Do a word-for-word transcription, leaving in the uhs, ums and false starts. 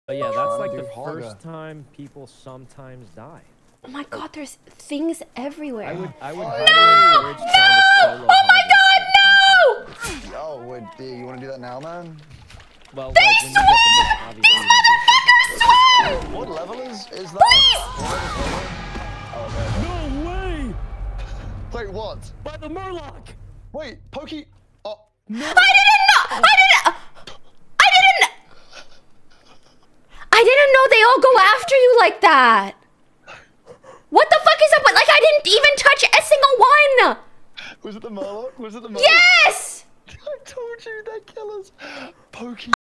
But yeah, that's like do the harder. first time people sometimes die. Oh my god, there's things everywhere. I would, I would no! highly encourage trying to solo Oh my Hogwarts for the god, no! Yo, wait, D, you want to do that now, man? Well, like when you get the mission, obviously you don't do it. What level is is that? Please! Oh, No way! okay. Wait, what? By the Murloc! Wait, Pokey. Oh, No! I didn't know! I didn't... I didn't... I didn't know they all go after you like that. What the fuck is up with... Like, I didn't even touch a single one! was it the Murloc? Was it the Murloc? Yes! I told you, they kill us. Pokey.